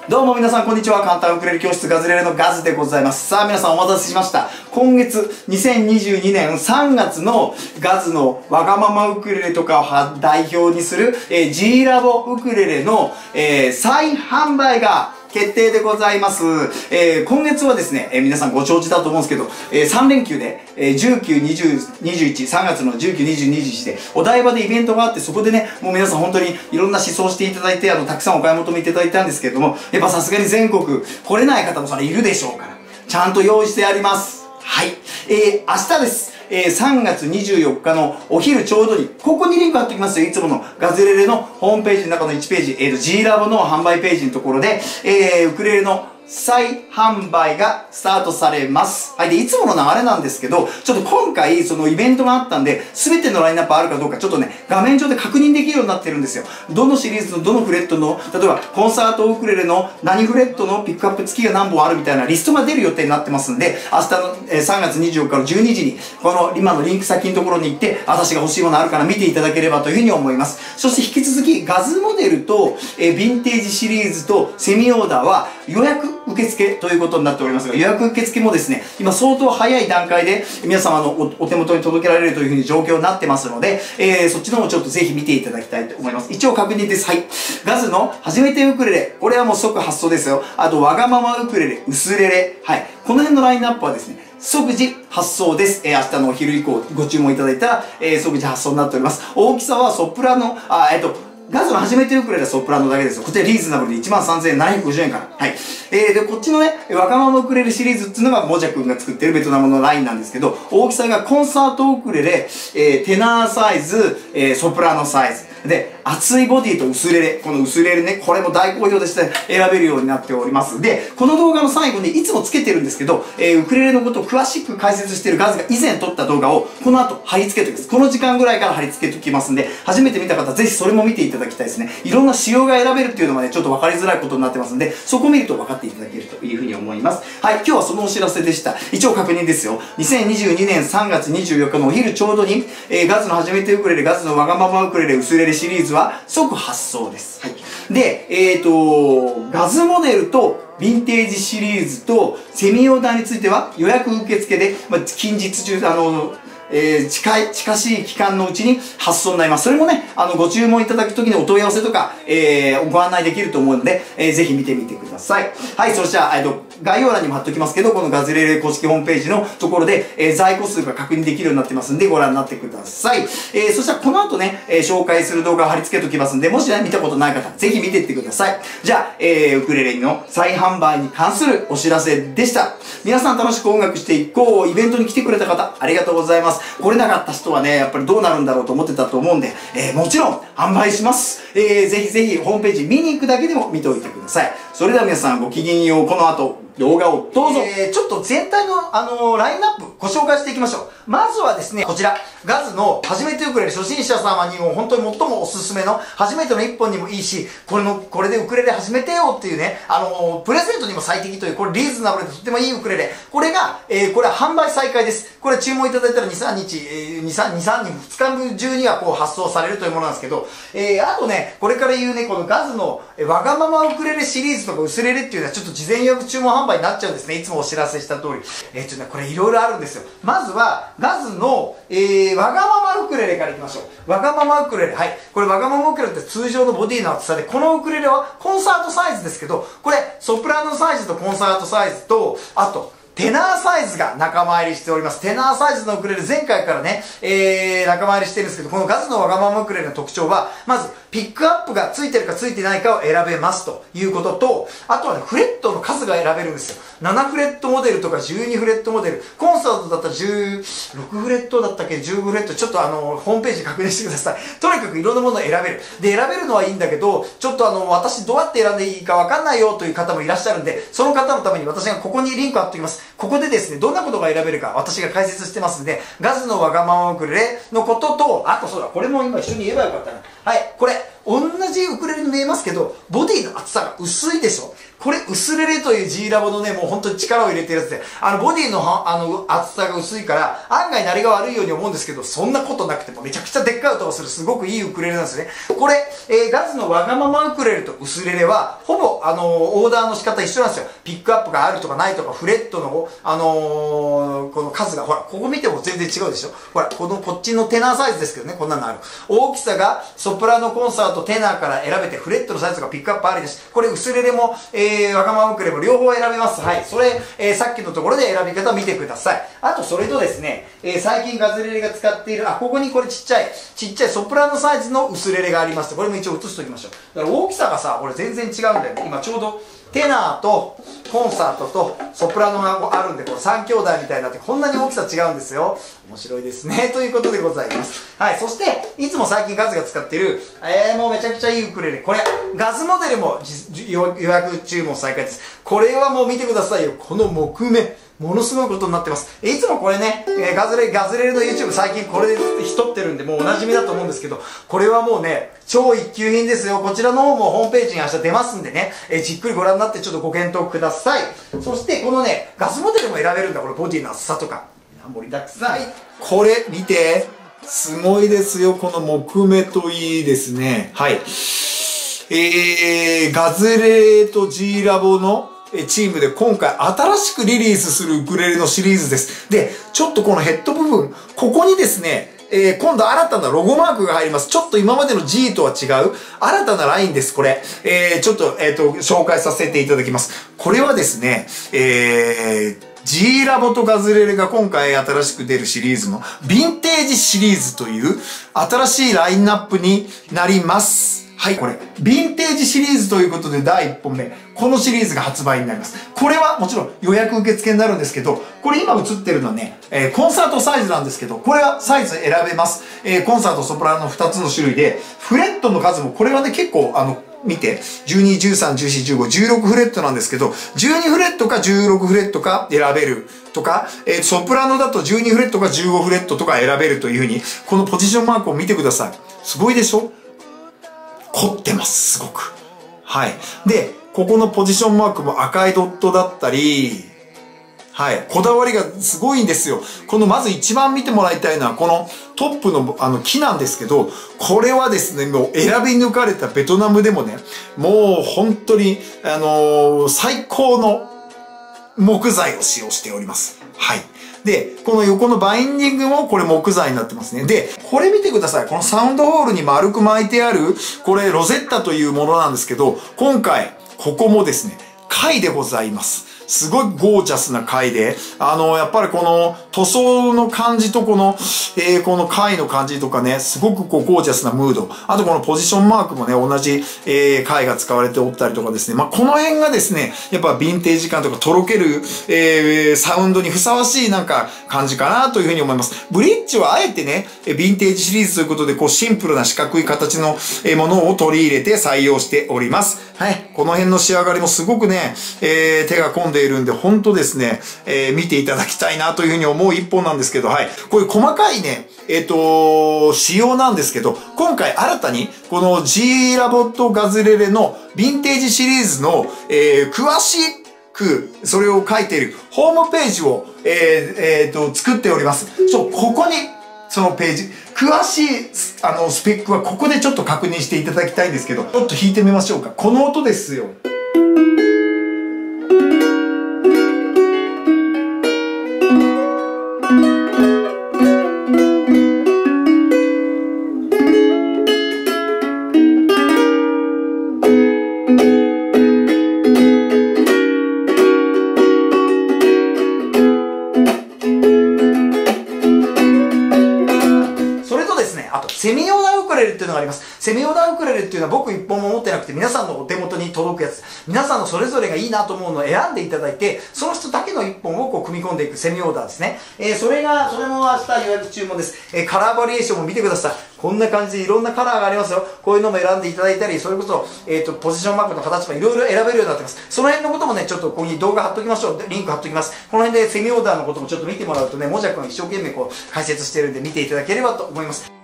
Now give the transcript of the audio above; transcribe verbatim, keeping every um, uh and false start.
どうも皆さんこんにちは。簡単ウクレレ教室ガズレレのガズでございます。さあ皆さんお待たせしました。今月にせんにじゅうにねんさんがつのガズのわがままウクレレとかを代表にする、えー、G ラボウクレレの、えー、再販売が決定でございます。えー、今月はですね、えー、皆さんご承知だと思うんですけど、えー、さんれんきゅうで、えー、じゅうく、にじゅう、にじゅういち、さんがつのじゅうく、にじゅう、にじゅういちで、お台場でイベントがあって、そこでね、もう皆さん本当にいろんな思想していただいて、あの、たくさんお買い求めいただいたんですけれども、やっぱさすがに全国来れない方もそれいるでしょうから、ちゃんと用意してあります。はい。えー、明日です。えー、さんがつにじゅうよっかのお昼ちょうどに、ここにリンク貼っておきますよ。いつものガズレレのホームページの中のいちページ、えーと、G ラボの販売ページのところで、えー、ウクレレの再販売がスタートされます。はい。で、いつもの流れなんですけど、ちょっと今回、そのイベントがあったんで、すべてのラインナップあるかどうか、ちょっとね、画面上で確認できるようになってるんですよ。どのシリーズのどのフレットの、例えば、コンサートウクレレの何フレットのピックアップ付きが何本あるみたいなリストが出る予定になってますんで、明日の、えー、さんがつにじゅうよっかのじゅうにじに、この今のリンク先のところに行って、私が欲しいものあるから見ていただければというふうに思います。そして引き続き、ガズモデルと、えー、ヴィンテージシリーズとセミオーダーは予約受付ということになっておりますが、予約受付もですね、今相当早い段階で皆様の お, お手元に届けられるというふうに状況になってますので、えー、そっちの方もちょっとぜひ見ていただきたいと思います。一応確認です。はい。ガズの初めてウクレレ。これはもう即発送ですよ。あと、わがままウクレレ、ウスレレ。はい。この辺のラインナップはですね、即時発送です。えー、明日のお昼以降ご注文いただいたら、えー、即時発送になっております。大きさはソプラノ、あ、えっと、ガズの初めてウクレレはソプラノだけですよ。こちらリーズナブルで いちまんさんぜんななひゃくごじゅうえんから。はい。えー、で、こっちのね、わがままウクレレシリーズっていうのが、もじゃくんが作ってるベトナムのラインなんですけど、大きさがコンサートウクレレ、えー、テナーサイズ、えー、ソプラノサイズ。で、厚いボディと薄レレ。この薄レレね、これも大好評でして選べるようになっております。で、この動画の最後にいつもつけてるんですけど、えー、ウクレレのことを詳しく解説しているガズが以前撮った動画を、この後貼り付けておきます。この時間ぐらいから貼り付けておきますんで、初めて見た方、ぜひそれも見ていただきたいですね。いろんな仕様が選べるっていうのがね、ちょっと分かりづらいことになってますんで、そこを見ると分かっていただけるというふうに思います。はい、今日はそのお知らせでした。一応確認ですよ。にせんにじゅうにねんさんがつにじゅうよっかのお昼ちょうどに、えー、ガズの初めてウクレレ、ガズのわがままウクレレ、薄レレシリーズは即発送です。はい。で、えっと、ガズモデルとヴィンテージシリーズとセミオーダーについては予約受付で、まあ、近日中、あの、えー、近い、近しい期間のうちに発送になります。それもね、あの、ご注文いただくときにお問い合わせとか、えー、ご案内できると思うので、えー、ぜひ見てみてください。はい、そしたら、えっと、概要欄にも貼っておきますけど、このガズレレ公式ホームページのところで、えー、在庫数が確認できるようになってますんで、ご覧になってください。えー、そしたらこの後ね、えー、紹介する動画を貼り付けておきますんで、もしね、見たことない方、ぜひ見ていってください。じゃあ、えー、ウクレレの再販売に関するお知らせでした。皆さん楽しく音楽していこう。イベントに来てくれた方、ありがとうございます。来れなかった人はね、やっぱりどうなるんだろうと思ってたと思うんで、えー、もちろん販売します。えー、ぜひぜひホームページ見に行くだけでも見ておいてください。それでは皆さんごきげんよう。この後、動画をどうぞ。えー、ちょっと全体の、あのー、ラインナップご紹介していきましょう。まずはですね、こちら、ガズの初めてウクレレ初心者様にも本当に最もおすすめの初めての一本にもいいし、これの、これでウクレレ始めてよっていうね、あのー、プレゼントにも最適という、これリーズナブルでとってもいいウクレレ。これが、えー、これは販売再開です。これ注文いただいたらに、さんにち、えー、に、さん、に、さんにち、ふつか中にはこう発送されるというものなんですけど、えー、あとね、これから言うね、このガズの、えー、わがままウクレレシリーズとか薄レレっていうのはちょっと事前予約注文販売になっちゃうんですね。いつもお知らせした通り。えー、ちょっとね、これいろいろあるんですよ。まずは、ガズの、えー、わがままウクレレからいきましょう。わがままウクレレ。はい。これわがままウクレレって通常のボディの厚さで、このウクレレはコンサートサイズですけど、これ、ソプラノサイズとコンサートサイズと、あと、テナーサイズが仲間入りしております。テナーサイズのウクレレ前回からね、えー、仲間入りしてるんですけど、このガズのわがままウクレレの特徴は、まず、ピックアップがついてるかついてないかを選べますということと、あとはね、フレットの数が選べるんですよ。ななフレットモデルとかじゅうにフレットモデル。コンサートだったらじゅうろくフレットだったっけ ?じゅうご フレット。ちょっとあの、ホームページ確認してください。とにかくいろんなものを選べる。で、選べるのはいいんだけど、ちょっとあの、私どうやって選んでいいかわかんないよという方もいらっしゃるんで、その方のために私がここにリンク貼っておきます。ここでですね、どんなことが選べるか私が解説してますんで、ガズのわがままウクレレのことと、あとそうだ、これも今一緒に言えばよかったな。はい、これ、同じウクレレに見えますけど、ボディの厚さが薄いでしょ。 これ、薄レレという G ラボのね、もう本当に力を入れてるやつで、あの、ボディのは、あの、厚さが薄いから、案外鳴りが悪いように思うんですけど、そんなことなくてもめちゃくちゃでっかい音がする、すごくいいウクレレなんですね。これ、えー、ガズのわがままウクレレと薄レレは、ほぼ、あのー、オーダーの仕方一緒なんですよ。ピックアップがあるとかないとか、フレットの、あのー、この数が、ほら、ここ見ても全然違うでしょ。ほら、この、こっちのテナーサイズですけどね、こんなのある。大きさが、ソプラノコンサート、テナーから選べて、フレットのサイズがピックアップありです。これ、薄レレも、えー、わがままウクレレも両方選べます。はい。それ、えー、さっきのところで選び方を見てください。あと、それとですね、えー、最近ガズレレが使っている、あ、ここにこれちっちゃい、ちっちゃいソプラノサイズの薄レレがあります。これも一応映しときましょう。だから大きさがさ、これ全然違うんだよね。今ちょうど、テナーとコンサートとソプラノがあるんで、これさん兄弟みたいになって、こんなに大きさ違うんですよ。面白いですね。ということでございます。はい。そして、いつも最近ガズが使ってる、えー、もうめちゃくちゃいいウクレレ。これ、ガズモデルも予約注文再開です。これはもう見てくださいよ。この木目。ものすごいことになってます。いつもこれね、えー、ガズレ、ガズレレの YouTube 最近これでひとってるんで、もうおなじみだと思うんですけど、これはもうね、超一級品ですよ。こちらの方もホームページに明日出ますんでね、えー、じっくりご覧になってちょっとご検討ください。そして、このね、ガズモデルも選べるんだ。これ、ボディの厚さとか。盛りだくさん。これ、見て。すごいですよ。この木目といいですね。はい。えー、ガズレレと G ラボのチームで今回新しくリリースするウクレレのシリーズです。で、ちょっとこのヘッド部分、ここにですね、えー、今度新たなロゴマークが入ります。ちょっと今までの G とは違う新たなラインです、これ。えー、ちょっと、えっと、紹介させていただきます。これはですね、えー、G ラボとガズレレが今回新しく出るシリーズのヴィンテージシリーズという新しいラインナップになります。はい、これ、ヴィンテージシリーズということでだいいっぽんめ、このシリーズが発売になります。これはもちろん予約受付になるんですけど、これ今映ってるのはね、えー、コンサートサイズなんですけど、これはサイズ選べます。えー、コンサート、ソプラノのふたつの種類で、フレットの数もこれはね、結構、あの、見て、じゅうに、じゅうさん、じゅうよん、じゅうご、じゅうろくフレットなんですけど、じゅうにフレットかじゅうろくフレットか選べるとか、えー、ソプラノだとじゅうにフレットかじゅうごフレットとか選べるというふうに、このポジションマークを見てください。すごいでしょ？凝ってます、すごく。はい。で、ここのポジションマークも赤いドットだったり、はい。こだわりがすごいんですよ。このまず一番見てもらいたいのは、このトップのあの木なんですけど、これはですね、もう選び抜かれたベトナムでもね、もう本当に、あのー、最高の木材を使用しております。はい。で、この横のバインディングもこれ木材になってますね。で、これ見てください。このサウンドホールに丸く巻いてある、これロゼッタというものなんですけど、今回、ここもですね、貝でございます。すごいゴージャスな貝で、あの、やっぱりこの塗装の感じとこの、えー、この貝の感じとかね、すごくこうゴージャスなムード。あとこのポジションマークもね、同じ、えー、貝が使われておったりとかですね。まあ、この辺がですね、やっぱヴィンテージ感とかとろける、えー、サウンドにふさわしいなんか感じかなというふうに思います。ブリッジはあえてね、ヴィンテージシリーズということで、こうシンプルな四角い形のものを取り入れて採用しております。はい。この辺の仕上がりもすごくね、えー、手が込んでいるんで、本当ですね、えー、見ていただきたいなというふうに思う一本なんですけど、はい。こういう細かいね、えっと、仕様なんですけど、今回新たに、この G ラボとガズレレのヴィンテージシリーズの、えー、詳しく、それを書いているホームページを、えー、えー、と、作っております。そう、ここに、そのページ、詳しい、あの、スペックはここでちょっと確認していただきたいんですけど、ちょっと弾いてみましょうか。この音ですよ。セミオーダーウクレレっていうのがあります。セミオーダーウクレレっていうのは僕一本も持ってなくて皆さんのお手元に届くやつ。皆さんのそれぞれがいいなと思うのを選んでいただいて、その人だけの一本をこう組み込んでいくセミオーダーですね。えー、それが、それも明日予約注文です。えー、カラーバリエーションも見てください。こんな感じでいろんなカラーがありますよ。こういうのも選んでいただいたり、それこそ、えっと、ポジションマークの形もいろいろ選べるようになってます。その辺のこともね、ちょっとここに動画貼っときましょう。リンク貼っときます。この辺でセミオーダーのこともちょっと見てもらうとね、もじゃくん一生懸命こう解説してるんで見ていただければと思います。